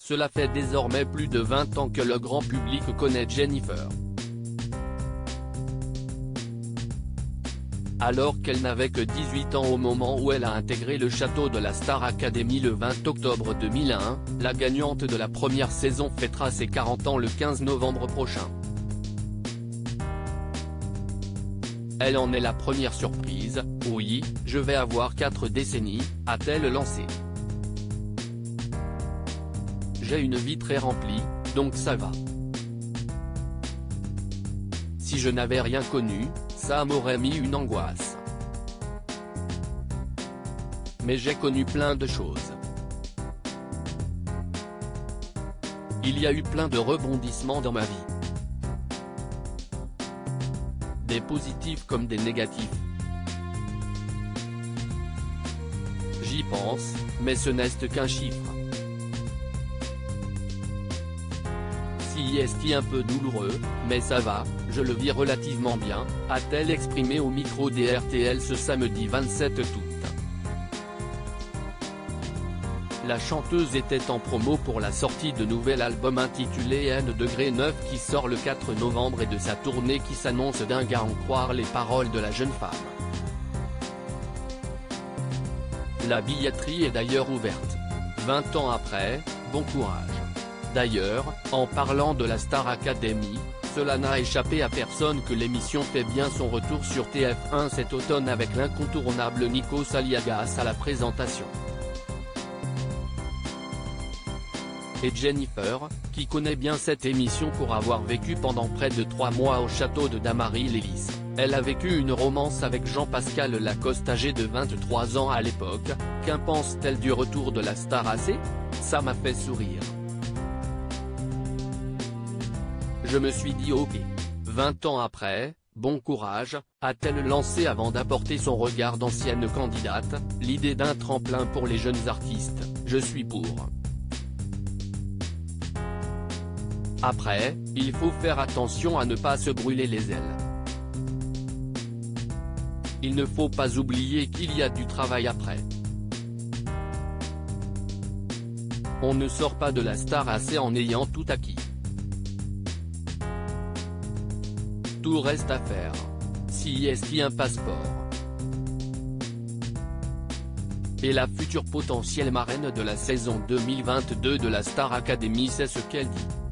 Cela fait désormais plus de 20 ans que le grand public connaît Jennifer. Alors qu'elle n'avait que 18 ans au moment où elle a intégré le château de la Star Academy le 20 octobre 2001, la gagnante de la première saison fêtera ses 40 ans le 15 novembre prochain. Elle en est la première surprise. « Oui, je vais avoir 4 décennies », a-t-elle lancé. « J'ai une vie très remplie, donc ça va. Si je n'avais rien connu, ça m'aurait mis une angoisse. Mais j'ai connu plein de choses. Il y a eu plein de rebondissements dans ma vie. Des positifs comme des négatifs. J'y pense, mais ce n'est qu'un chiffre. Si est un peu douloureux, mais ça va, je le vis relativement bien, a-t-elle exprimé au micro des RTL ce samedi 27 août. La chanteuse était en promo pour la sortie de nouvel album intitulé N°9 qui sort le 4 novembre et de sa tournée qui s'annonce dingue à en croire les paroles de la jeune femme. La billetterie est d'ailleurs ouverte. 20 ans après, bon courage. D'ailleurs, en parlant de la Star Academy, cela n'a échappé à personne que l'émission fait bien son retour sur TF1 cet automne avec l'incontournable Nikos Aliagas à la présentation. Et Jennifer, qui connaît bien cette émission pour avoir vécu pendant près de 3 mois au château de Damary-Lévis, elle a vécu une romance avec Jean-Pascal Lacoste âgé de 23 ans à l'époque. Qu'en pense-t-elle du retour de la star AC ? Ça m'a fait sourire. Je me suis dit ok. 20 ans après, bon courage, a-t-elle lancé avant d'apporter son regard d'ancienne candidate, l'idée d'un tremplin pour les jeunes artistes, je suis pour. Après, il faut faire attention à ne pas se brûler les ailes. Il ne faut pas oublier qu'il y a du travail après. On ne sort pas de la Star AC en ayant tout acquis. Tout reste à faire. Si est un passeport. Et la future potentielle marraine de la saison 2022 de la Star Academy, c'est ce qu'elle dit.